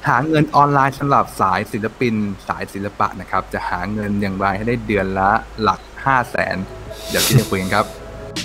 หาเงินออนไลน์สำหรับสายศิลปินสายศิลปะนะครับจะหาเงินอย่างไรให้ได้เดือนละหลัก500,000เดี๋ยวที่จะคุยกันครับ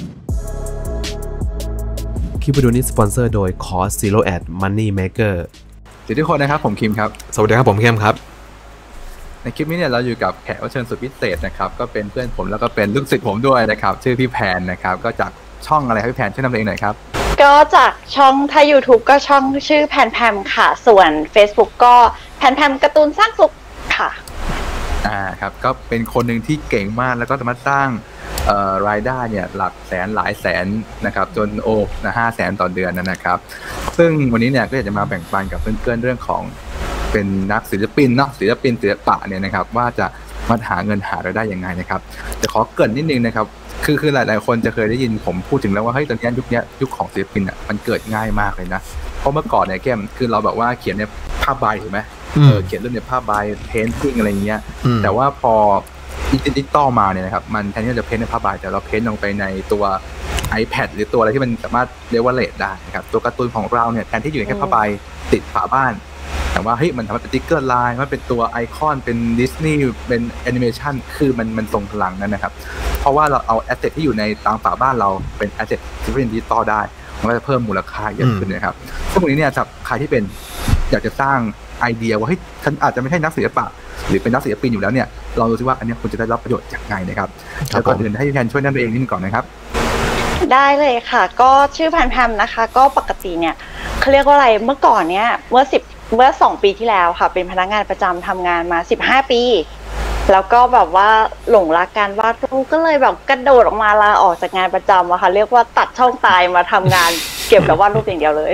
คลิปวิดีโอนี้สปอนเซอร์โดย Cost Zero Ad Money Maker สวัสดีทุกคนนะครับผมคิมครับสวัสดีครับผมเข้มครับในคลิปนี้เนี่ยเราอยู่กับแขกรับเชิญสุดพิเศษนะครับก็เป็นเพื่อนผมแล้วก็เป็นลูกศิษย์ผมด้วยนะครับชื่อพี่แพนนะครับก็จากช่องอะไรครับพี่แพนช่วยนำตัวเองหน่อยครับก็จากช่องถ้า YouTube ก็ช่องชื่อแพนแพมค่ะส่วน Facebook ก็แพนแพมการ์ตูนสร้างสุขค่ะครับก็เป็นคนหนึ่งที่เก่งมากแล้วก็สามารถสร้างรายได้เนี่ยหลักแสนหลายแสนนะครับจน500,000ต่อเดือนนะครับซึ่งวันนี้เนี่ยก็อยากจะมาแบ่งปันกับเพื่อนๆเรื่องของเป็นนักศิลปินเนาะศิลปะเนี่ยนะครับว่าจะมาหาเงินหารายได้ยังไงนะครับจะขอเกริ่นนิดนึงนะครับคือหลายๆคนจะเคยได้ยินผมพูดถึงแล้วว่าเฮ้ยตอนนี้ยุคของศิลปินอ่ะมันเกิดง่ายมากเลยนะเพราะเมื่อก่อนเนี่ยแก้มคือเราแบบว่าเขียนในผ้าใบถูกไหมเขียนเรื่องในผ้าใบเพนติ้งอะไรเงี้ยแต่ว่าพอดิจิตอลมาเนี่ยนะครับมันแทนที่จะเพ้นในผ้าใบแต่เราเพ้นลงไปในตัว iPad หรือตัวอะไรที่มันสามารถเรียกว่าเลดได้นะครับตัวการ์ตูนของเราเนี่ยแทนที่อยู่ในแค่ผ้าใบติดฝาบ้านแต่ว่าเฮ้ยมันทำให้เป็นติ๊กเกอร์ไลน์มันเป็นตัวไอคอนเป็นดิสนีย์เป็นแอนิเมชันคือมันทรงพลังนั่นนะครับเพราะว่าเราเอาแอสเซทที่อยู่ในตามฝาบ้านเราเป็นแอสเซทที่เป็นดิจิตอลได้มันก็จะเพิ่มมูลค่าเยอะขึ้นนะครับซึ่งตรงนี้เนี่ยสำหรับใครที่เป็นอยากจะสร้างไอเดียว่าเฮ้ยฉันอาจจะไม่ใช่นักศิลปะหรือเป็นนักศิลปินอยู่แล้วเนี่ยเราดูซิว่าอันนี้คุณจะได้รับประโยชน์จากไงนะครับแล้วก่อนอื่นให้พี่แพนช่วยแนะนำตัวเองนิดนึงก่อนนะครับได้เลยค่ะก็ชื่อแพนแพมนะคะก็ปกติเนี่ยเขาเรียกว่าอะไรเมื่อก่อนเนี่ยเมื่อ2 ปีที่แล้วค่ะเป็นพนักงานประจำทำงานมา15 ปีแล้วก็แบบว่าหลงรักการวาดรูปก็เลยแบบกระโดดออกมาลาออกจากงานประจำอะค่ะเรียกว่าตัดช่องตายมาทำงานเกี่ยวกับวาดรูปอย่างเดียวเลย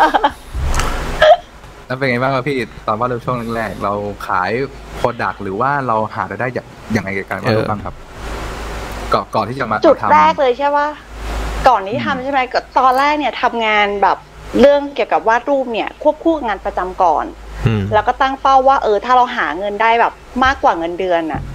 แล้วเป็นไงบ้างครับพี่ตอนวาดรูปช่วงแรกๆเราขายโปรดักต์หรือว่าเราหารายได้อย่างไรกับการวาดรูปบ้างครับก่อนที่จะมาจุดแรกเลยใช่ป่ะก่อนที่ทำใช่ไหมก็ตอนแรกเนี่ยทำงานแบบเรื่องเกี่ยวกับวาดรูปเนี่ยควบคู่กับงานประจำก่อนแล้วก็ตั้งเป้าว่าถ้าเราหาเงินได้แบบมากกว่าเงินเดือนอ่ะ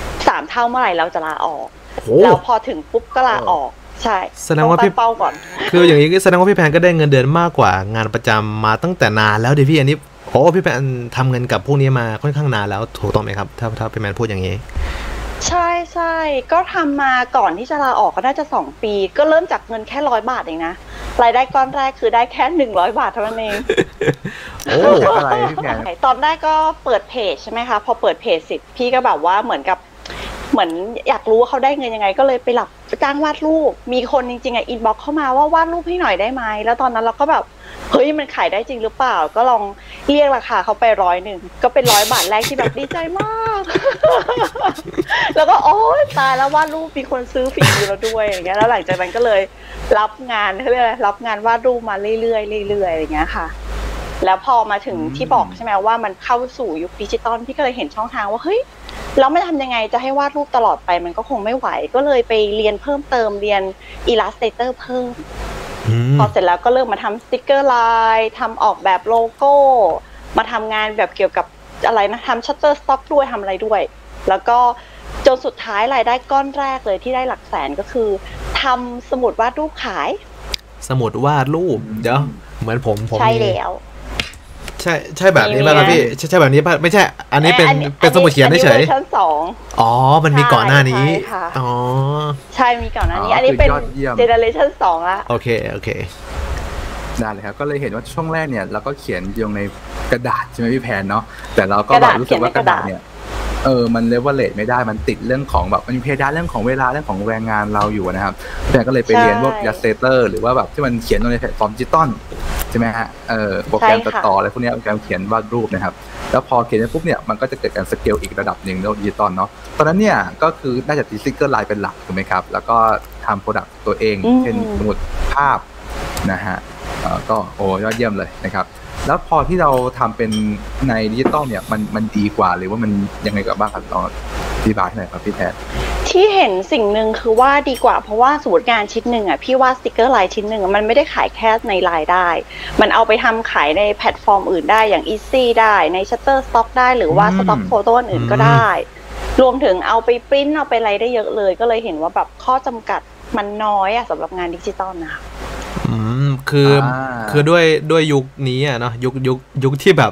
3 เท่าเมื่อไหร่เราจะลาออกแล้วพอถึงปุ๊บก็ลาออกใช่แสดงว่าพี่เป้าก่อนคืออย่างนี้แสดงว่าพี่แพนก็ได้เงินเดือนมากกว่างานประจำมาตั้งแต่นานแล้วดิพี่อันนี้พี่แพนทำเงินกับพวกนี้มาค่อนข้างนานแล้วถูกต้องไหมครับถ้าพี่แพนพูดอย่างนี้ใช่ก็ทำมาก่อนที่จะลาออกก็น่าจะ2 ปีก็เริ่มจากเงินแค่100 บาทเองนะรายได้ก้อนแรกคือได้แค่100 บาทเท่านั้นเองอะไรตอนแรกก็เปิดเพจใช่ไหมคะพอเปิดเพจเสร็จพี่ก็แบบว่าเหมือนอยากรู้ว่าเขาได้เงินยังไงก็เลยไปจ้างวาดรูปมีคนจริงๆอินบ็อกเข้ามาว่าวาดรูปให้หน่อยได้ไหมแล้วตอนนั้นเราก็แบบเฮ้ยมันขายได้จริงหรือเปล่าก็ลองเรียกราคาเขาไป100ก็เป็น100 บาทแรกที่แบบดีใจมากแล้วก็โอ๊ยตายแล้ววาดรูปมีคนซื้อฟรีแล้วด้วยอย่างเงี้ยแล้วหลังจากนั้นก็เลยรับงานเขาเรียกอะไรรับงานวาดรูปมาเรื่อยๆอย่างเงี้ยค่ะแล้วพอมาถึงที่บอกใช่ไหมว่ามันเข้าสู่ยุคดิจิตอลพี่ก็เลยเห็นช่องทางว่าเฮ้ยแล้วไม่ทำยังไงจะให้วาดรูปตลอดไปมันก็คงไม่ไหวก็เลยไปเรียนเพิ่มเติมเรียน Illustrator เพิ่มพอเสร็จแล้วก็เริ่มมาทำสติ๊กเกอร์ไลน์ทำออกแบบโลโก้มาทำงานแบบเกี่ยวกับอะไรนะทำชัตเตอร์สต็อกด้วยทำอะไรด้วยแล้วก็จนสุดท้ายรายได้ก้อนแรกเลยที่ได้หลักแสนก็คือทำสมุดวาดรูปขายสมุดวาดรูปเดี๋ยวเหมือนผมใช่แล้วใช่แบบนี้ป่ะครับพี่ใช่แบบนี้ป่ะไม่ใช่อันนี้เป็นสมุดเขียนเฉยๆชั้น2 มันมีก่อนหน้านี้ใช่มีก่อนหน้านี้อันนี้เป็นเจเนอเรชั่น2ละโอเคได้เลยครับก็เลยเห็นว่าช่วงแรกเนี่ยเราก็เขียนลงในกระดาษใช่ไหมพี่แพนเนาะแต่เราก็แบบรู้สึกว่ากระดาษเนี่ยมันเลเวลเลทไม่ได้มันติดเรื่องของแบบมันมีเพดานเรื่องของเวลาเรื่องของแรงงานเราอยู่นะครับแต่ก็เลยไปเรียนพวก Illustrator หรือว่าแบบที่มันเขียนลงในแพลตฟอร์มดิจิตอลใช่ไหมฮะโปรแกรมตัดต่ออะไรพวกนี้โปรแกรมเขียนวาดรูปนะครับแล้วพอเขียนปุ๊บเนี่ยมันก็จะเกิดการสเกลอีกระดับหนึ่งในโลกดิจิตอลเนาะตอนนั้นเนี่ยก็คือน่าจะติดสติ๊กเกอร์ไลน์เป็นหลักถูกไหมครับแล้วก็ทำโปรดักต์ตัวเองเช่นสมุดภาพนะฮะก็ยอดเยี่ยมเลยนะครับแล้วพอที่เราทำเป็นในดิจิตอลเนี่ยมันดีกว่าหรือว่ามันยังไงกับบ้างครับลองอธิบายหน่อยครับพี่แพทที่เห็นสิ่งหนึ่งคือว่าดีกว่าเพราะว่าสมมติงานชิ้นหนึ่งพี่ว่าสติกเกอร์ไลน์ชิ้นหนึ่งมันไม่ได้ขายแค่ในไลน์ได้มันเอาไปทำขายในแพลตฟอร์มอื่นได้อย่าง Easy ได้ใน Shutterstock ได้หรือว่า Stock Photo อื่นก็ได้รวมถึงเอาไปปริ้นเอาไปอะไรได้เยอะเลยก็เลยเห็นว่าแบบข้อจำกัดมันน้อยสำหรับงานดิจิตอลนะคะคือด้วยยุคนี้เนาะยุคที่แบบ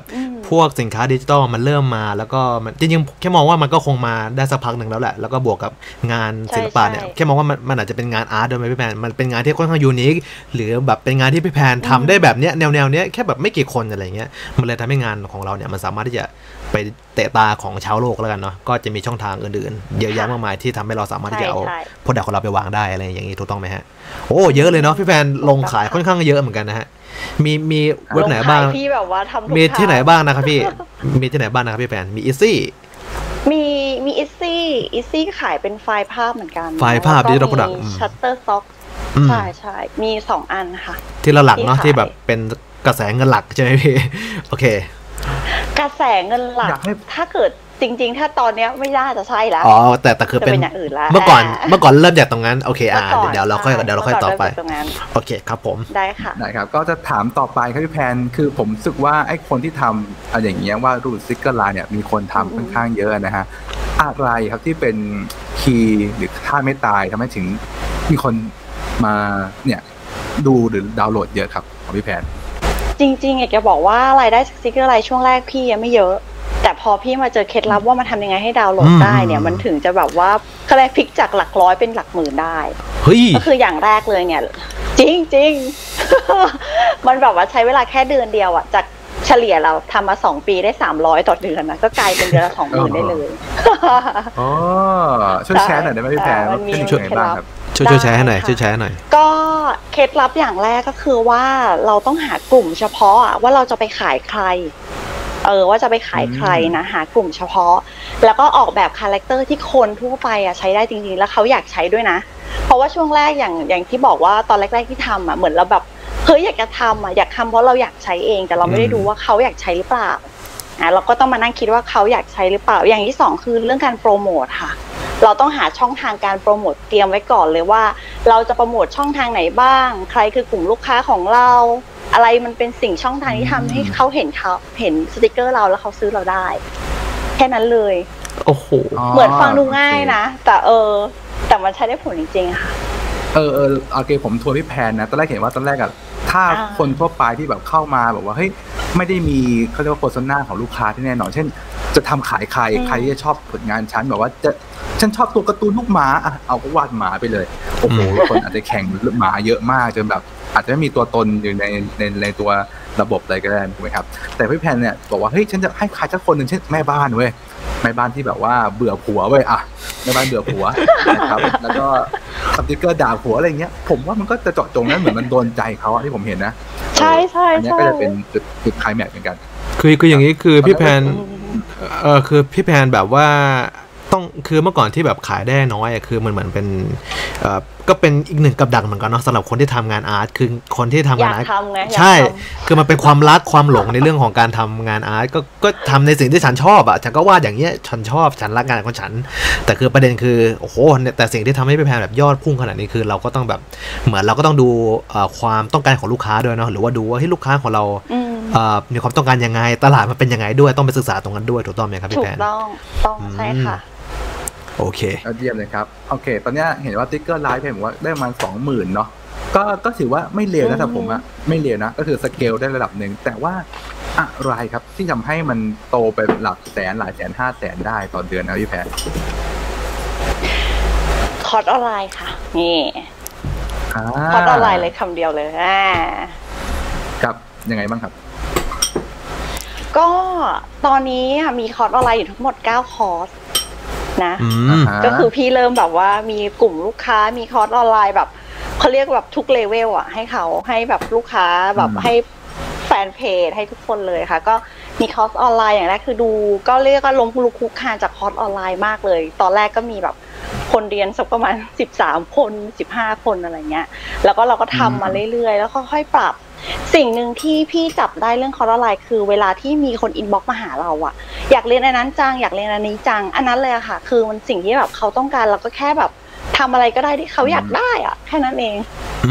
พวกสินค้าดิจิตอลมันเริ่มมาแล้วก็มันจริงๆแค่มองว่ามันก็คงมาได้สักพักหนึ่งแล้วแหละแล้วก็บวกกับงานศิลปะเนี่ยแค่มองว่ามันอาจจะเป็นงานอาร์ตโดยไม่พี่แพนมันเป็นงานที่ค่อนข้างยูนิคหรือแบบเป็นงานที่พี่แพนทำได้แบบเนี้ยแนวเนี้ยแค่แบบไม่กี่คนอะไรเงี้ยมันเลยทำให้งานของเราเนี่ยมันสามารถที่จะไปเตะตาของชาวโลกแล้วกันเนาะก็จะมีช่องทางอื่นๆเยอะแยะมากมายที่ทำให้เราสามารถที่จะเอาโปรดักต์ของเราไปวางได้อะไรอย่างนี้ถูกต้องไหมฮะโอ้เยอะเลยเนาะพี่แพนลงขายค่อนข้างเยอะเหมือนกันนะฮะมีเว็บไหนบ้างที่แบบว่าทำมีที่ไหนบ้างนะครับพี่มีที่ไหนบ้างนะครับพี่แพนมีอีซี่มีอีซี่ขายเป็นไฟล์ภาพเหมือนกันไฟล์ภาพดิจิทัลโปรดักต์ชัตเตอร์ซ็อกใช่มี2อันค่ะที่หลักเนาะที่แบบเป็นกระแสเงินหลักใช่ไหมพี่โอเคกระแสเงินหลักถ้าเกิดจริงๆถ้าตอนเนี้ยไม่น่าจะใช่แล้วอ๋อแต่คือเป็นอย่างอื่นแล้วเมื่อก่อนเริ่มจากตรงนั้นโอเคเดี๋ยวเราค่อยต่อไปโอเคครับผมได้ค่ะได้ครับก็จะถามต่อไปครับพี่แพนคือผมรู้สึกว่าไอ้คนที่ทำอะไรอย่างเงี้ยว่ารูดสติ๊กเกอร์ไลน์เนี่ยมีคนทำค่อนข้างเยอะนะฮะอะไรครับที่เป็นคีย์หรือท่าไม่ตายทำให้ถึงมีคนมาเนี่ยดูหรือดาวน์โหลดเยอะครับของพี่แพนจริงๆอยากจะบอกว่ารายได้สติ๊กเกอร์ไลน์ช่วงแรกพี่ยังไม่เยอะแต่พอพี่มาเจอเคล็ดลับว่ามันทำยังไงให้ดาวน์โหลดได้เนี่ยมันถึงจะแบบว่าคะแนนพลิกจากหลักร้อยเป็นหลักหมื่นได้ก็คืออย่างแรกเลยเนี่ยจริงมันแบบว่าใช้เวลาแค่เดือนเดียวอ่ะจากเฉลี่ยเราทำมา2 ปีได้300ต่อเดือนนะก็กลายเป็นเดือนละ 20,000 ได้เลยอ๋อช่วยแชร์หน่อยได้ไหมพี่แพนว่าเป็นยังไงบ้างครับช่วยแชร์ให้หน่อยก็เคล็ดลับอย่างแรกก็คือว่าเราต้องหากลุ่มเฉพาะว่าเราจะไปขายใครว่าจะไปขายใครนะหากลุ่มเฉพาะแล้วก็ออกแบบคาแรคเตอร์ที่คนทั่วไปใช้ได้จริงๆแล้วเขาอยากใช้ด้วยนะเพราะว่าช่วงแรกอย่างที่บอกว่าตอนแรกๆที่ทำเหมือนเราแบบเฮ้ยอยากจะทำอยากทำเพราะเราอยากใช้เองแต่เราไม่ได้ดูว่าเขาอยากใช้หรือเปล่าเราก็ต้องมานั่งคิดว่าเขาอยากใช้หรือเปล่าอย่างที่2คือเรื่องการโปรโมทค่ะเราต้องหาช่องทางการโปรโมทเตรียมไว้ก่อนเลยว่าเราจะโปรโมทช่องทางไหนบ้างใครคือกลุ่มลูกค้าของเราอะไรมันเป็นสิ่งช่องทางที่ทำให้เขาเห็นสติกเกอร์เราแล้วเขาซื้อเราได้แค่นั้นเลยโอ้โหเหมือนฟังดูง่ายนะแต่มันใช้ได้ผลจริงๆค่ะโอเคผมทัวร์พี่แพนนะตอนแรกเห็นว่าตอนแรกถ้าคนทั่วไปที่แบบเข้ามาแบบว่าเฮ้ยไม่ได้มีเขาเรียกว่าโฆษณาของลูกค้าที่แน่นอนเช่นจะทำขายใครที่จะชอบผลงานฉันแบบว่าฉันชอบตัวการ์ตูนลูกหมาเอาก็วาดหมาไปเลยโอ้โหคนอาจจะแข่งหมาเยอะมากจนแบบอาจจะไม่มีตัวตนอยู่ในตัวระบบอะไรก็ได้ถูกไหมครับแต่พี่แพนเนี่ยบอกว่าเฮ้ยฉันจะให้ใครสักคนหนึ่งเช่นแม่บ้านเว้ยแม่บ้านที่แบบว่าเบื่อผัวเว้ยแม่บ้านเบื่อผัวนะครับแล้วก็สติ๊กเกอร์ด่าผัวอะไรเงี้ยผมว่ามันก็จะเจาะจงนั้นเหมือนมันโดนใจเขาที่ผมเห็นนะใช่อันนี้ก็จะเป็นจุดไคลแม็กซ์เหมือนกันคืออย่างนี้คือพี่แพนคือพี่แพนแบบว่าต้องคือเมื่อก่อนที่แบบขายได้น้อยคือมันเหมือนเป็นก็เป็นอีกหนึ่งกับดักเหมือนกันเนาะสำหรับคนที่ทำงานอาร์ตคือคนที่ทำงานอาร์ตใช่คือมันเป็นความรักความหลงในเรื่องของการทำงานอาร์ตก็ทำในสิ่งที่ฉันชอบฉันก็วาดอย่างเงี้ยฉันชอบฉันรักงานของฉันแต่คือประเด็นคือโอ้โหแต่สิ่งที่ทำให้พี่แพนแบบยอดพุ่งขนาดนี้คือเราก็ต้องแบบเหมือนเราก็ต้องดูความต้องการของลูกค้าด้วยเนาะหรือว่าดูว่าให้ลูกค้าของเรามีความต้องการยังไงตลาดมันเป็นยังไงด้วยต้องไปศึกษาตรงนั้นด้วยถูกต้องไหมครับพี่แพนถูกต้องใช่ค่ะโอเคเยี่ยมเลยครับโอเคตอนนี้เห็นว่าติ๊กเกอร์ไลฟ์ผมว่าได้ประมาณ 20,000 เนาะก็ถือว่าไม่เลวนะสำหรับผมไม่เลวนะก็คือสเกลได้ระดับหนึ่งแต่ว่าอะไรครับที่ทำให้มันโตไปหลักแสนหลายแสน500,000ได้ต่อเดือนนะพี่แพนคอร์สออนไลน์ค่ะนี่คอร์สออนไลน์เลยคำเดียวเลยครับยังไงบ้างครับก็ตอนนี้มีคอร์สออนไลน์อยู่ทั้งหมด9 คอร์สนะก็คือพี่เริ่มแบบว่ามีกลุ่มลูกค้ามีคอร์สออนไลน์แบบเขาเรียกแบบทุกเลเวลให้แบบลูกค้าแบบให้แฟนเพจให้ทุกคนเลยค่ะก็มีคอร์สออนไลน์อย่างแรกคือดูก็เรียกว่าล้มลุกคลุกคลานจากคอร์สออนไลน์มากเลยตอนแรกก็มีแบบคนเรียนสักประมาณ13 คน15 คนอะไรเงี้ยแล้วก็เราก็ทำมาเรื่อยๆแล้วค่อยๆปรับสิ่งหนึ่งที่พี่จับได้เรื่องคอร์สออนไลน์คือเวลาที่มีคนอินบ็อกซ์มาหาเราอยากเรียนอันนั้นจังอยากเรียนอันนี้จังอันนั้นเลยค่ะคือมันสิ่งที่แบบเขาต้องการเราก็แค่แบบทำอะไรก็ได้ที่เขาอยากได้แค่นั้นเอง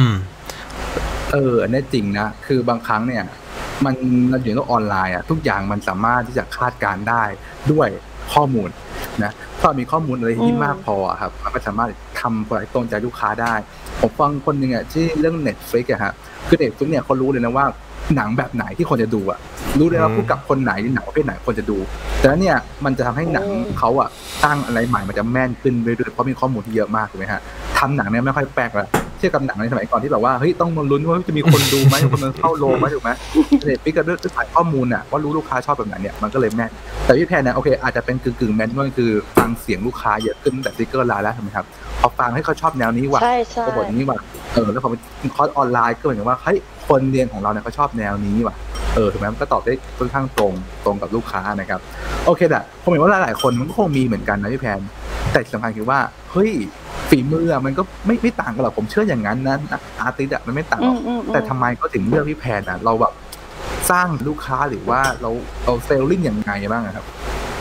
อันนี้จริงนะคือบางครั้งเนี่ยมันเราอยู่ในออนไลน์ทุกอย่างมันสามารถที่จะคาดการได้ด้วยข้อมูลนะถ้ามีข้อมูลอะไรที่มากพอครับมันก็สามารถทำอะไรตรงใจลูกค้าได้ผมฟังคนหนึ่งที่เรื่อง Netflix คือNetflixเนี่ยเขารู้เลยนะว่าหนังแบบไหนที่คนจะดูรู้เลยว่าผู้กับคนไหนหนังประเภทไหนคนจะดูแต่แล้วเนี่ยมันจะทำให้หนังเขาสร้างอะไรใหม่มันจะแม่นขึ้นเรื่อยๆเพราะมีข้อมูลที่เยอะมากถูกไหมฮะทำหนังเนี่ยไม่ค่อยแปลกละเทียบกับหนังในสมัยก่อนที่แบบว่าเฮ้ยต้องมาลุ้นว่าจะมีคนดูไหมคนมันเข้าโรงไหมถูกไหมเน็ตฟลิกก็ด้วยสายข้อมูลว่ารู้ลูกค้าชอบแบบไหนเนี่ยมันก็เลยแม่นแต่พี่แพนเนี่ยโอเคอาจจะเป็นกึ่งแมนนวลคือฟังเสียงลูกค้าเยอะขึ้นแต่สติ๊กเกอร์ไลน์แล้วถูกไหมครับพอฟังให้เขาชอบแนวนี้ว่ะบทนี้ว่ะแล้วพอเป็นคอร์สออนไลน์ก็เหมือนว่าเฮ้ยคนเรียนของเราเนี่ยเขาชอบแนวนี้ว่ะถูกไหมมันก็ตอบได้ค่อนข้างตรงกับลูกค้านะครับโอเคแต่ผมเห็นว่าหลายๆคนมันก็คงมีเหมือนกันนะพี่แพนแต่สำคัญคือว่าเฮ้ยฝีมือมันก็ไม่ต่างกันหรอกผมเชื่ออย่างนั้นนะอาร์ติสต์มันไม่ต่างหรอกแต่ทำไมเขาถึงเลือกพี่แพนเราแบบสร้างลูกค้าหรือว่าเราเซลลิ่งอย่างไงบ้างครับ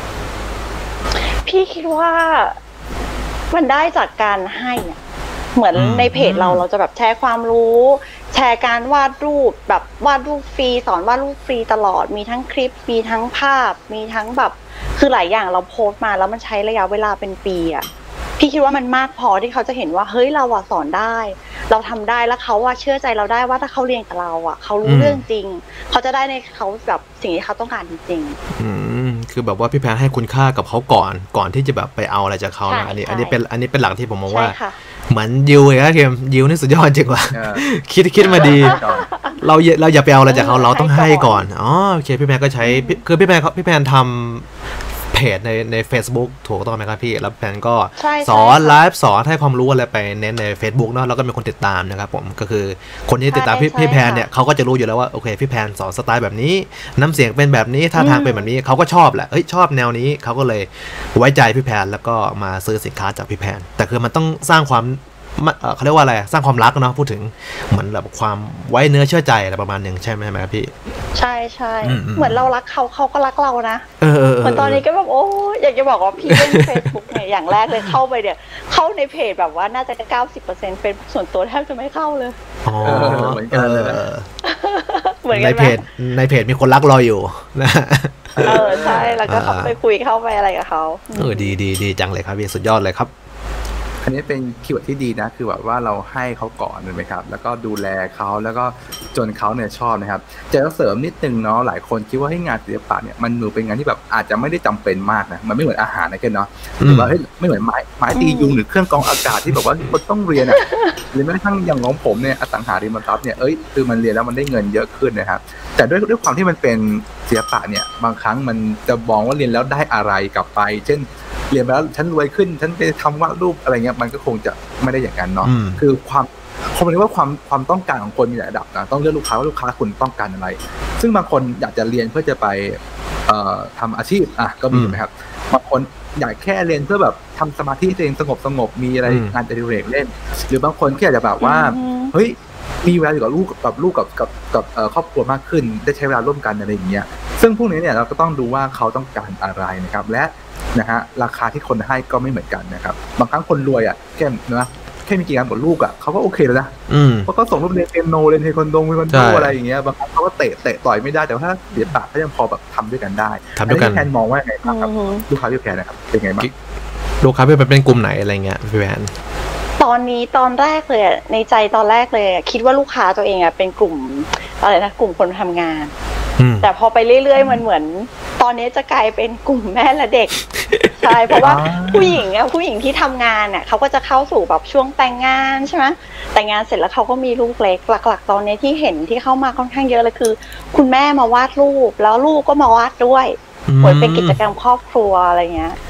พี่คิดว่ามันได้จากการให้เหมือนในเพจเราจะแบบแชร์ความรู้แชร์การวาดรูปแบบวาดรูปฟรีสอนวาดรูปฟรีตลอดมีทั้งคลิปมีทั้งภาพมีทั้งแบบคือหลายอย่างเราโพสต์มาแล้วมันใช้ระยะเวลาเป็นปีพี่คิดว่ามันมากพอที่เขาจะเห็นว่าเฮ้ยเราสอนได้เราทำได้แล้วเขาเชื่อใจเราได้ว่าถ้าเขาเรียนกับเราเขารู้เรื่องจริงเขาจะได้ในเขาแบบสิ่งที่เขาต้องการจริงๆคือแบบว่าพี่แพนให้คุณค่ากับเขาก่อนที่จะแบบไปเอาอะไรจากเขานะอันนี้เป็นหลักที่ผมมองว่าเหมือนยิวเลยนะเคมยิวนี่สุดยอดจริงว่ะคิดมาดีเราอย่าไปเอาอะไรจากเขาเราต้องให้ก่อนโอเคพี่แพนก็ใช้คือพี่แพนทำเพจใน Facebook ถูกต้องไหมครับพี่แล้วแพนก็สอนไลฟ์สอนให้ความรู้อะไรไปเน้นใน Facebook เนาะแล้วก็มีคนติดตามนะครับผมก็คือคนที่ติดตามพี่แพนเนี่ยเขาก็จะรู้อยู่แล้วว่าโอเคพี่แพนสอนสไตล์แบบนี้น้ำเสียงเป็นแบบนี้ท่าทางเป็นแบบนี้เขาก็ชอบแหละชอบแนวนี้เขาก็เลยไว้ใจพี่แพนแล้วก็มาซื้อสินค้าจากพี่แพนแต่คือมันต้องสร้างความเขาเรียกว่าอะไรสร้างความรักเนาะพูดถึงเหมือนแบบความไว้เนื้อเชื่อใจอะไรประมาณนึงใช่ไหมครับพี่ใช่เหมือนเรารักเขาก็รักเรานะเหมือนตอนนี้ก็แบบโอ้อยากจะบอกว่าพี่เล่น Facebook เนี่ยอย่างแรกเลยเข้าไปเนี่ยเข้าในเพจแบบว่าน่าจะ 90% เป็นส่วนตัวแทบจะไม่เข้าเลยเหมือนกันเลยในเพจมีคนรักเราอยู่นะใช่แล้วก็เข้าไปคุยเข้าไปอะไรกับเขาดีจังเลยครับพี่สุดยอดเลยครับอันนี้เป็นคีย์เวิร์ดที่ดีนะคือแบบว่าเราให้เขาก่อนใช่ไหมครับแล้วก็ดูแลเขาแล้วก็จนเขาเนี่ยชอบนะครับจะเสริมนิดนึงเนาะหลายคนคิดว่าให้งานศิลปะเนี่ยมันเป็นงานที่แบบอาจจะไม่ได้จำเป็นมากนะมันไม่เหมือนอาหารนะแค่เนาะหรือว่าเฮ้ยไม่เหมือนไม้ตียุงหรือเครื่องกรองอากาศที่แบบว่าคนต้องเรียนหรือแม้กระทั่งอย่างของผมเนี่ยอสังหาริมทรัพย์เนี่ยคือมันเรียนแล้วมันได้เงินเยอะขึ้นนะครับแต่ด้วยความที่มันเป็นศิลปะเนี่ยบางครั้งมันจะมองว่าเรียนแล้วได้อะไรกลับไปเช่นเรียนไปแล้วฉันรวยขึ้นฉันไปทำวาดรูปอะไรเงี้ยมันก็คงจะไม่ได้อย่างนั้นเนาะคือผมเรียกว่าความต้องการของคนมีหลายระดับนะต้องเลือกลูกค้าว่าลูกค้าคุณต้องการอะไรซึ่งบางคนอยากจะเรียนเพื่อจะไปทำอาชีพก็มีนะครับบางคนอยากแค่เรียนเพื่อแบบทำสมาธิตัวเองสงบมีอะไรงานอดิเรกเล่นหรือบางคนแค่อยากจะแบบว่าเฮ้ยมีเวลาอยู่กับลูกกับครอบครัวมากขึ้นได้ใช้เวลาร่วมกันอะไรอย่างเงี้ยซึ่งพวกนี้เนี่ยเราก็ต้องดูว่าเขาต้องการอะไรนะครับและนะฮะราคาที่คนให้ก็ไม่เหมือนกันนะครับบางครั้งคนรวยแค่มีกี่งานกับลูกเขาก็โอเคแล้วนะเพราะก็ส่งลูกเรียนเปียโนเรียนเทควันโดอะไรอย่างเงี้ยบางครั้งเขาก็เตะต่อยไม่ได้แต่ว่าถ้าเสียปากก็ยังพอแบบทำด้วยกันได้พี่แพนมองว่าไงครับลูกค้าพี่แพนนะครับเป็นไงบ้างลูกค้าพี่แพนเป็นกลุ่มไหนอะไรเงี้ยพี่แพนตอนแรกเลยในใจตอนแรกเลยคิดว่าลูกค้าตัวเองเป็นกลุ่มอะไรนะกลุ่มคนทำงานแต่พอไปเรื่อยๆมันเหมือนตอนนี้จะกลายเป็นกลุ่มแม่และเด็กใช่เพราะว่าผู้หญิงที่ทำงานเขาก็จะเข้าสู่แบบช่วงแต่งงานใช่ไหมแต่งงานเสร็จแล้วเขาก็มีลูกเล็กหลักๆตอนนี้ที่เห็นที่เข้ามาค่อนข้างเยอะเลยคือคุณแม่มาวาดรูปแล้วลูกก็มาวาดด้วยเหมือนเป็นกิจกรรมครอบครัวอะไรเงี้ย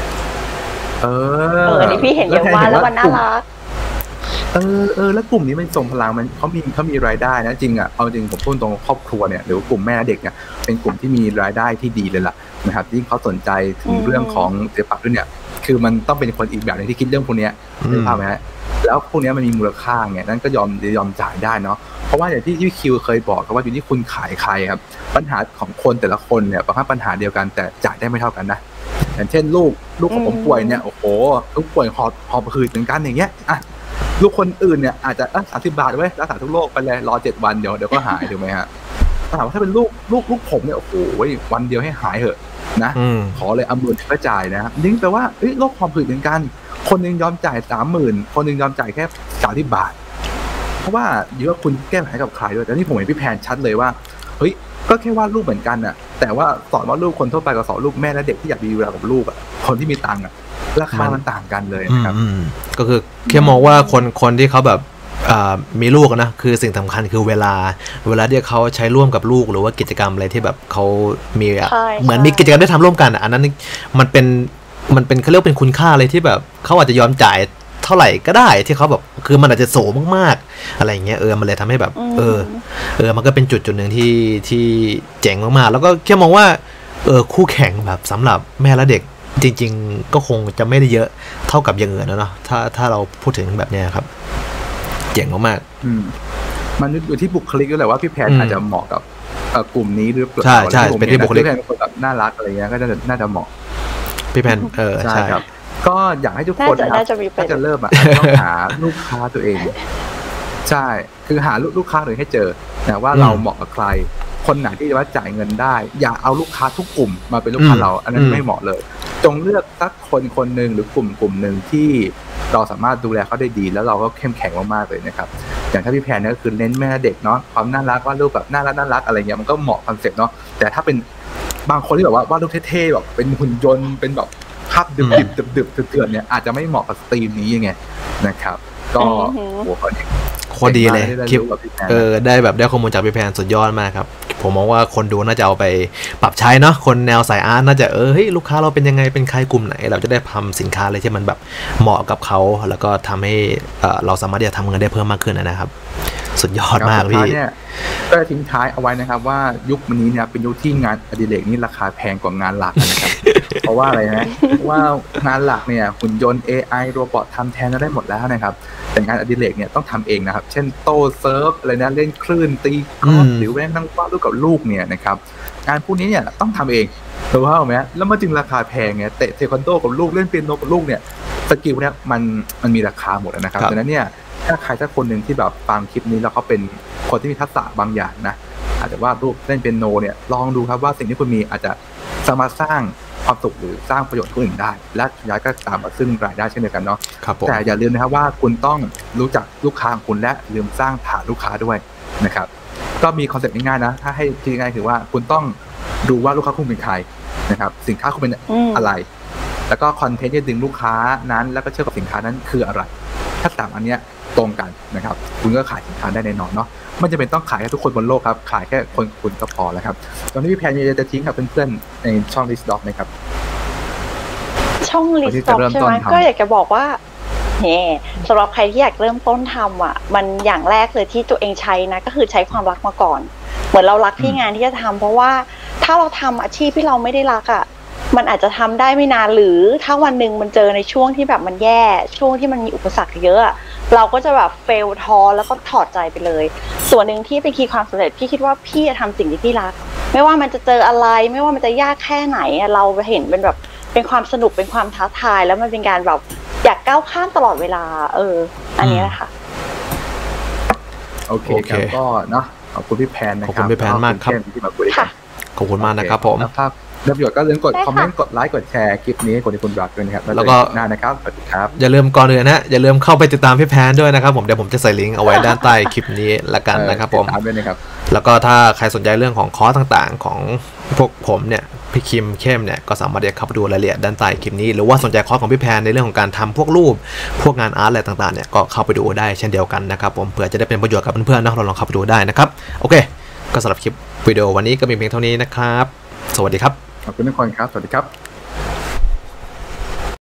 อันนี้พี่เห็นเยอะมากแล้วมันน่ารักแล้วกลุ่มนี้มันทรงพลังมันเขามีรายได้นะจริงเอาจริงผมพูดตรงครอบครัวเนี่ยหรือกลุ่มแม่เด็กเนี่ยเป็นกลุ่มที่มีรายได้ที่ดีเลยล่ะนะครับยิ่งเขาสนใจถึงเรื่องของศิลปะด้วยเนี่ยคือมันต้องเป็นคนอีกแบบนึงที่คิดเรื่องพวกนี้ได้ภาพไหมฮะแล้วพวกนี้มันมีมูลค่าไงนั่นก็ยอมจ่ายได้เนาะเพราะว่าอย่างที่คิวเคยบอกว่าอยู่ที่คุณขายใครครับปัญหาของคนแต่ละคนเนี่ยบางครั้งปัญหาเดียวกันแต่จ่ายได้ไม่เท่ากันนะอย่างเช่นลูกของผมป่วยเนี่ยโอ้โหลูกป่วยหอบหืดเหมือนกันอย่างเงี้ยลูกคนอื่นเนี่ยอาจจะ30 บาทไว้รักษาทุกโรคไปเลยรอ7 วันเดี๋ยวก็หายถูกไหมฮะถามว่าถ้าเป็นลูกผมเนี่ยโอ้โหวันเดียวให้หายเหอะนะขอเลย10,000ก็จ่ายนะนี่แปลว่าโรคหอบหืดเหมือนกันคนนึงยอมจ่าย30,000คนนึงยอมจ่ายแค่30 บาทเพราะว่าอยู่ว่าคุณแก้ปัญหากับใครด้วยแต่นี่ผมเห็นพี่แพนชัดเลยว่าก็แค่วาดรูปเหมือนกันอ่ะแต่ว่าสอนวาดรูปคนทั่วไปกับสอนรูปแม่และเด็กที่อยากมีเวลากับลูกอ่ะคนที่มีตังค์อ่ะราคามันต่างกันเลยนะครับก็คือแค่มองว่าคนที่เขาแบบมีลูกนะคือสิ่งสำคัญคือเวลาที่เขาใช้ร่วมกับลูกหรือว่ากิจกรรมอะไรที่แบบเขามีเหมือนมีกิจกรรมได้ทำร่วมกันอันนั้นมันเป็นเขาเรียกเป็นคุณค่าอะไรที่แบบเขาอาจจะยอมจ่ายเท่าไหร่ก็ได้ที่เขาแบบคือมันอาจจะโสมมากๆอะไรอย่างเงี้ยมันเลยทำให้แบบมันก็เป็นจุดหนึ่งที่เจ๋งมากๆแล้วก็แค่มองว่าคู่แข่งแบบสำหรับแม่และเด็กจริงๆก็คงจะไม่ได้เยอะเท่ากับอย่างอื่นนะเนาะถ้าเราพูดถึงแบบเนี้ยครับเจ๋งมากมันอยู่ที่บุคลิกด้วยแหละว่าพี่แพนอาจจะเหมาะกับกลุ่มนี้หรือเปล่าใช่เป็นที่บุคลิกพี่แพนเป็นคนแบบน่ารักอะไรเงี้ยก็น่าจะเหมาะพี่แพนใช่ครับก็อยากให้ทุกคนนะถ้าจะเริ่มต้องหาลูกค้าตัวเองใช่คือหาลูกค้าตัวเองให้เจอนะว่าเราเหมาะกับใครคนไหนที่จะว่าจ่ายเงินได้อย่าเอาลูกค้าทุกกลุ่มมาเป็นลูกค้าเราอันนั้นไม่เหมาะเลยจงเลือกสักคนหนึ่งหรือกลุ่มหนึ่งที่เราสามารถดูแลเขาได้ดีแล้วเราก็เข้มแข็งมากๆเลยนะครับอย่างถ้าพี่แพนเนี่ยก็คือเน้นแม่เด็กเนาะความน่ารักวาดรูปแบบน่ารักอะไรเงี้ยมันก็เหมาะคอนเซ็ปต์เนาะแต่ถ้าเป็นบางคนที่แบบว่าวาดรูปเท่ๆแบบเป็นหุ่นยนต์เป็นแบบภาพดึบเถื่อนเนี่ยอาจจะไม่เหมาะกับสตรีมนี้ยังไงนะครับก็หัวข้อนี้โคตรดีเลยคลิปได้แบบได้ข้อมูลจากพี่แพนสุดยอดมากครับผมมองว่าคนดูน่าจะเอาไปปรับใช้เนาะคนแนวสายอาร์ตน่าจะเฮ้ยลูกค้าเราเป็นยังไงเป็นใครกลุ่มไหนเราจะได้ทำสินค้าอะไรที่มันแบบเหมาะกับเขาแล้วก็ทำให้เราสามารถที่จะทำเงินได้เพิ่มมากขึ้นนะครับสุดยอดมากพี่ก็ทิ้งท้ายเอาไว้นะครับว่ายุคนี้เนี่ยเป็นยุคที่งานอดิเรกนี่ราคาแพงกว่างานหลักนะครับเพราะว่าอะไรนะว่างานหลักเนี่ยหุ่นยนต์ AI โรบอททำแทนได้หมดแล้วนะครับแต่งานอดิเรกเนี่ยต้องทำเองนะครับเช่นโต้เซิร์ฟอะไรนะเล่นคลื่นตีกอล์ฟหรือแม้กระทั่งวาดรูปกับลูกเนี่ยนะครับงานพวกนี้เนี่ยต้องทำเองถูกไหมแล้วมันจึงราคาแพงไงเตะเทควันโดกับลูกเล่นเปียโนกับลูกเนี่ยสกิลเนี่ยมันมีราคาหมดนะครับดังนั้นเนี่ยถ้าใครสักคนหนึ่งที่แบบฟังคลิปนี้แล้วเขาเป็นคนที่มีทักษะบางอย่างนะอาจจะวาดรูปเล่นเปียโนเนี่ยลองดูครับว่าสิ่งที่คุณมีอาจจะสามารถสร้างความสุขหรือสร้างประโยชน์ผู้อื่นได้และย้ายก็ตามมาซึ่งรายได้เช่นเดียวกันเนาะแต่อย่าลืมนะครับว่าคุณต้องรู้จักลูกค้าของคุณและลืมสร้างฐานลูกค้าด้วยนะครับก็มีคอนเซ็ปต์ง่ายๆนะถ้าให้คิดง่ายๆคือว่าคุณต้องดูว่าลูกค้าคุณเป็นใครนะครับสินค้าคุณเป็นอะไรแล้วก็คอนเทนต์ที่ดึงลูกค้านั้นแล้วก็เชื่อกับสินค้านั้นคืออะไรถ้าตามอันเนี้ยตรงกันนะครับคุณก็ขายสินค้าได้แน่นอนเนาะไม่จำเป็นต้องขายให้ทุกคนบนโลกครับขายแค่คนคุณก็พอแล้วครับตอนนี้พี่แพนจะทิ้งกับเพื่อนๆในช่อง List Doc นะครับช่อง List Doc ใช่ไหมก็อยากจะบอกว่าสำหรับใครที่อยากเริ่มต้นทำอ่ะมันอย่างแรกเลยที่ตัวเองใช้นะก็คือใช้ความรักมาก่อนเหมือนเรารักที่งานที่จะทำเพราะว่าถ้าเราทำอาชีพที่เราไม่ได้รักอ่ะมันอาจจะทำได้ไม่นานหรือถ้าวันหนึ่งมันเจอในช่วงที่แบบมันแย่ช่วงที่มันมีอุปสรรคเยอะเราก็จะแบบเฟลท้อแล้วก็ถอดใจไปเลยส่วนหนึ่งที่เป็นคีย์ความสำเร็จพี่คิดว่าพี่จะทำสิ่งที่พี่รักไม่ว่ามันจะเจออะไรไม่ว่ามันจะยากแค่ไหนเราเห็นเป็นแบบเป็นความสนุกเป็นความท้าทายแล้วมันเป็นการแบบอยากก้าวข้ามตลอดเวลาอันนี้แหละค่ะโอเคครับก็เนาะขอบคุณพี่แพนนะครับขอบคุณพี่แพนมากครับขอบคุณมากนะครับผมได้ประโยชน์ก็อย่าลืมกดคอมเมนต์กดไลค์กดแชร์คลิปนี้คนที่คุณรักด้วยนะครับแล้วก็หน้านะครับสวัสดีครับอย่าลืมก่อนอื่นนะอย่าลืมเข้าไปติดตามพี่แพนด้วยนะครับผมเดี๋ยวผมจะใส่ลิงก์เอาไว้ด้านใต้คลิปนี้ละกันนะครับผมแล้วก็ถ้าใครสนใจเรื่องของคอร์สต่างๆของพวกผมเนี่ยพี่คิมเข้มเนี่ยก็สามารถเข้าไปดูรายละเอียดด้านใต้คลิปนี้หรือว่าสนใจคอร์สของพี่แพนในเรื่องของการทำพวกรูปพวกงานอาร์ตอะไรต่างๆเนี่ยก็เข้าไปดูได้เช่นเดียวกันนะครับผมเผื่อจะได้เป็นประโยชน์กับเพื่อนๆนะเราลองเข้าไปดูได้นะครับโอเคก็สำหรับคลิปวิดีโอวันนี้ก็มีเพียงเท่านี้นะครับสวัสดีครับขอบคุณทุกคนครับสวัสดีครับ